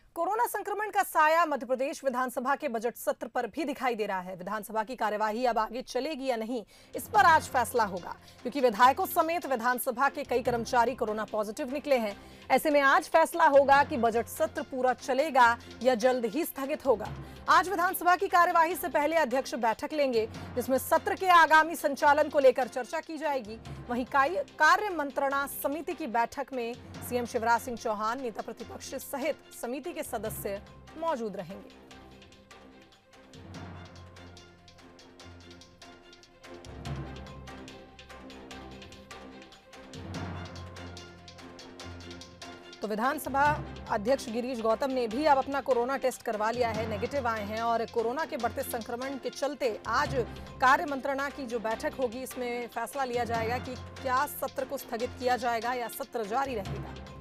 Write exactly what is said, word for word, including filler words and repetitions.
Corona संक्रमण का साया मध्य प्रदेश विधानसभा के बजट सत्र पर भी दिखाई दे रहा है। विधानसभा की कार्यवाही अब आगे चलेगी या नहीं, इस पर आज फैसला होगा, क्योंकि विधायकों समेत विधानसभा के कई कर्मचारी कोरोना पॉजिटिव निकले हैं। ऐसे में आज फैसला होगा कि बजट सत्र पूरा चलेगा या जल्द ही स्थगित होगा। आज विधानसभा की कार्यवाही से पहले अध्यक्ष बैठक लेंगे, जिसमें सत्र के आगामी संचालन को लेकर चर्चा की जाएगी। वहीं कार्य मंत्रणा समिति की बैठक में सीएम शिवराज सिंह चौहान, नेता प्रतिपक्ष सहित समिति के सदस्य मौजूद रहेंगे। तो विधानसभा अध्यक्ष गिरीश गौतम ने भी अब अपना कोरोना टेस्ट करवा लिया है, नेगेटिव आए हैं और कोरोना के बढ़ते संक्रमण के चलते आज कार्य मंत्रणा की जो बैठक होगी, इसमें फैसला लिया जाएगा कि क्या सत्र को स्थगित किया जाएगा या सत्र जारी रहेगा।